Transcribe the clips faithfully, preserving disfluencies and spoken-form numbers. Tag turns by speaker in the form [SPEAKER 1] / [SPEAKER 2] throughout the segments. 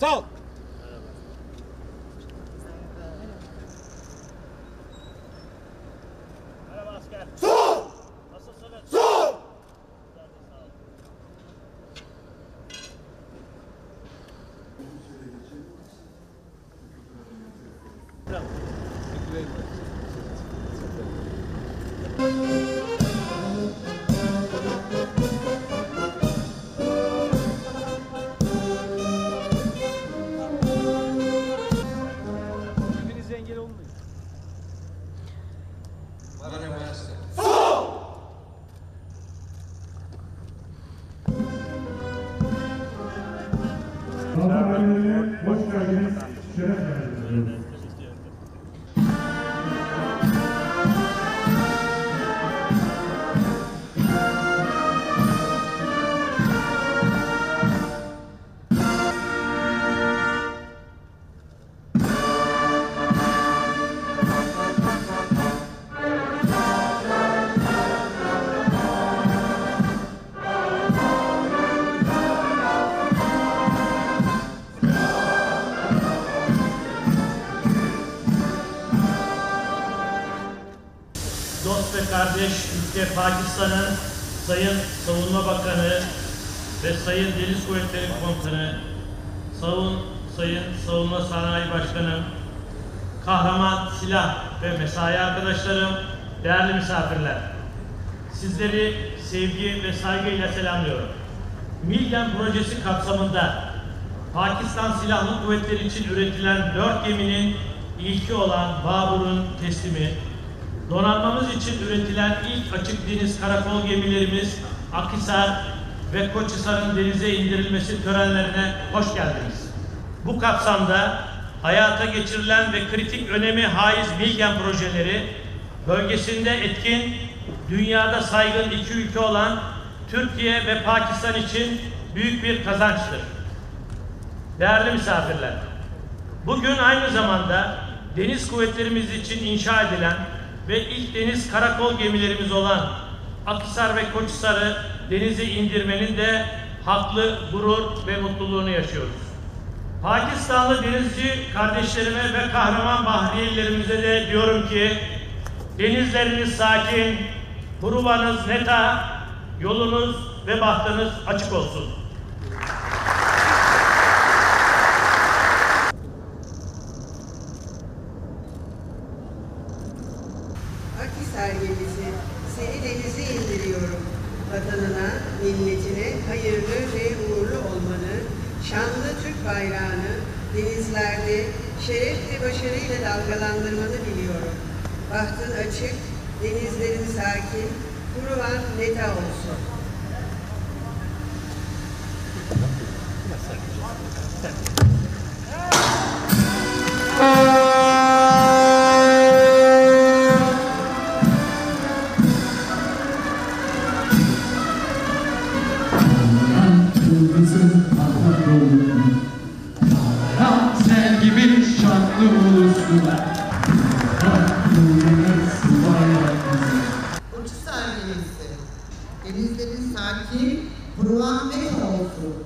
[SPEAKER 1] Sağ ol.
[SPEAKER 2] Merhaba asker.
[SPEAKER 1] Sağ ol.
[SPEAKER 2] Nasılsınız?
[SPEAKER 1] Sağ ol.
[SPEAKER 2] Birbirinize engel olmayın.
[SPEAKER 1] Sağ ol.
[SPEAKER 3] Hanımefendi, hoş geldiniz, şeref verdiniz.
[SPEAKER 2] Dost ve kardeş ülke Pakistan'ın Sayın Savunma Bakanı ve Sayın Deniz Kuvvetleri Komutanı, Savun, Sayın Savunma Sanayi Başkanım, kahraman silah ve mesai arkadaşlarım, değerli misafirler. Sizleri sevgi ve saygıyla selamlıyorum. Milgen projesi kapsamında Pakistan Silahlı Kuvvetleri için üretilen dört geminin ilki olan Babur'un teslimi, donanmamız için üretilen ilk açık deniz karakol gemilerimiz Akhisar ve Koçhisar'ın denize indirilmesi törenlerine hoş geldiniz. Bu kapsamda hayata geçirilen ve kritik önemi haiz Milgen projeleri bölgesinde etkin, dünyada saygın iki ülke olan Türkiye ve Pakistan için büyük bir kazançtır. Değerli misafirler, bugün aynı zamanda deniz kuvvetlerimiz için inşa edilen ve ilk deniz karakol gemilerimiz olan Akhisar ve Koçhisar'ı denize indirmenin de haklı gurur ve mutluluğunu yaşıyoruz. Pakistanlı denizci kardeşlerime ve kahraman bahriyelilerimize de diyorum ki denizleriniz sakin, huruvanız neta, yolunuz ve bahtınız açık olsun.
[SPEAKER 4] Akhisar gemisi, seni denize indiriyorum. Vatanına, milletine hayırlı ve uğurlu olmanı, şanlı Türk bayrağını denizlerde şeref ve başarıyla dalgalandırmanı diliyorum. Bahtın açık, denizlerin sakin, huruvan neta olsun.
[SPEAKER 3] Sen gibi şanlı olursun.
[SPEAKER 5] Koçhisar gemisi, denizlerin sakin, huruvan neta olsun.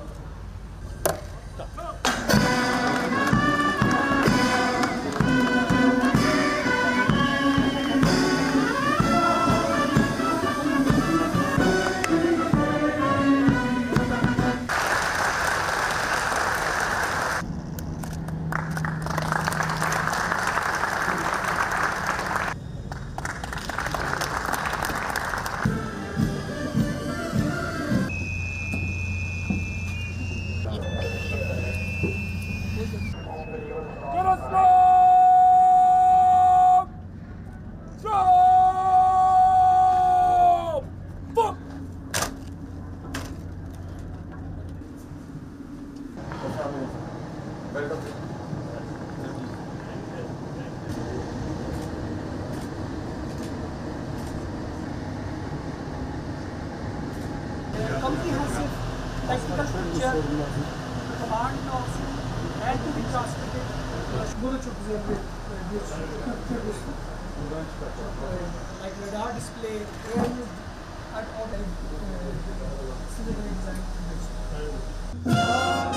[SPEAKER 6] Comprehensive technical picture, command notes, and to be transmitted. Bu da çok güzel bir bir Türk üstü. Like radar display, air and all that. Similar design.